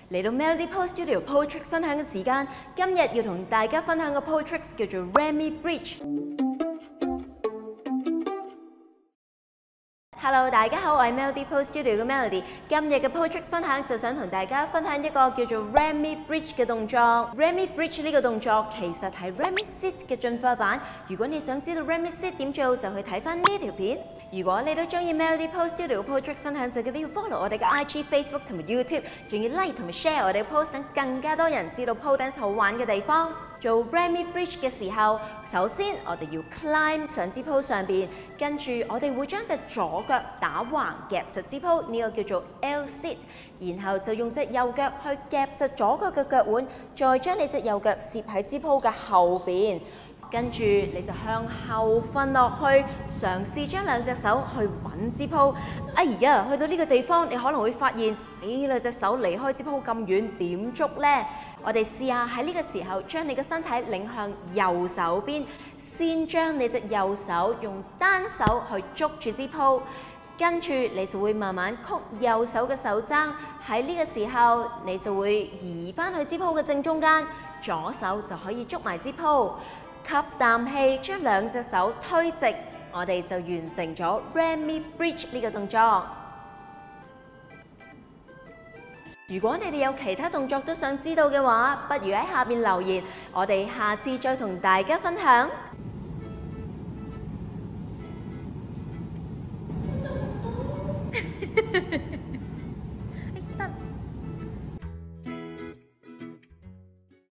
嚟到 Melody Pose Studio Pose Tricks 分享嘅時間，今日要同大家分享嘅 Pose Tricks 叫做 Remy Bridge。Hello， 大家好，我係 Melody Pose Studio 嘅 Melody。今日嘅 Pose Tricks 分享就想同大家分享一個叫做 Remy Bridge 嘅動作。Remy Bridge 呢個動作其實係 Remy Sit 嘅進化版。如果你想知道 Remy Sit 點做，就去睇翻呢條片。如果你都中意 Melody Pose Studio Pose Tricks 分享，就記得要 follow 我哋嘅 IG、Facebook 同埋 YouTube， 仲要 like 同埋 share 我哋嘅 post， 等更加多人知道 pole dance 好玩嘅地方。做 Remy Bridge 嘅時候，首先我哋要 climb 上支 pole 上邊，跟住我哋會將隻左腳打橫夾實支 pole， 呢個叫做 L sit， 然後就用隻右腳去夾實左腳嘅腳腕，再將你隻右腳攝喺支 pole 嘅後邊。跟住你就向後瞓落去，嘗試將兩隻手去揾支鋪。哎呀，去到呢個地方，你可能會發現死啦，隻手離開支鋪咁遠，點捉呢？我哋試下喺呢個時候，將你嘅身體擰向右手邊，先將你隻右手用單手去捉住支鋪，跟住你就會慢慢曲右手嘅手踭。喺呢個時候，你就會移翻去支鋪嘅正中間，左手就可以捉埋支鋪。吸啖氣，將兩隻手推直，我哋就完成咗 Remy Bridge 呢個動作。如果你哋有其他動作都想知道嘅話，不如喺下面留言，我哋下次再同大家分享。